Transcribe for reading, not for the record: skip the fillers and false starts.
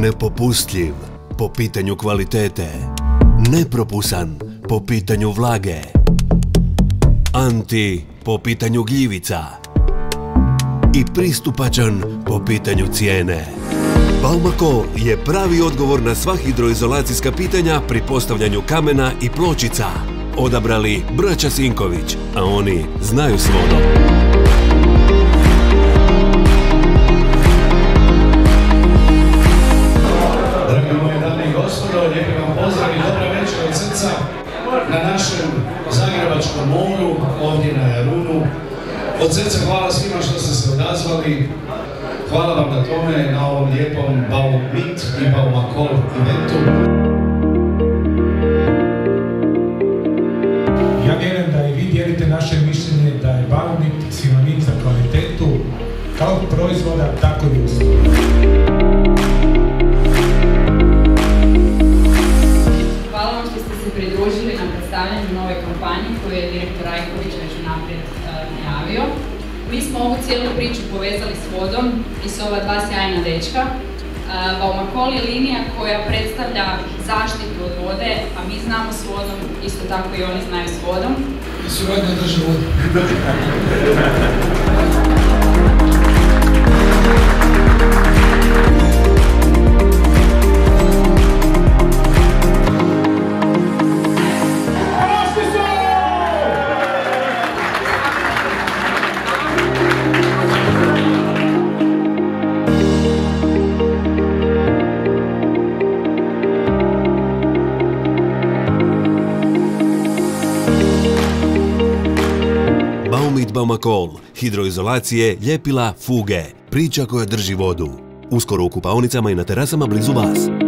Nepopustljiv po pitanju kvalitete, nepropusan po pitanju vlage, anti po pitanju gljivica i pristupačan po pitanju cijene. Baumako je pravi odgovor na sva hidroizolacijska pitanja pri postavljanju kamena i pločica. Odabrali braća Sinković, a oni znaju s vodom. Dragi moje dame i gospodo, lijepi vam pozdrav i dobra večer od srca na našem Zagrebačkom moru, ovdje na Jarunu. Od srca hvala svima što ste se odazvali. Hvala vam na tome, na ovom lijepom Baumit i Baumakol eventu. Ja vjerujem da i vi dijelite naše mišljenje da je Baumit sinonim za kvalitetu kao proizvoda, tako i usluga. Hvala vam što ste se pridružili na predstavljanju nove kampanje koju je direktor Rajković već unaprijed najavio. Mi smo ovu cijelu priču povezali s vodom i s ova dva sjajna dečka. Baumakol je linija koja predstavlja zaštitu od vode, a mi znamo s vodom, isto tako i oni znaju s vodom. I suradnja drže vodu. Baumit Baumakol, hidroizolacije, ljepila, fuge, priča koja drži vodu. Uskoro u kupaonicama i na terasama blizu vas.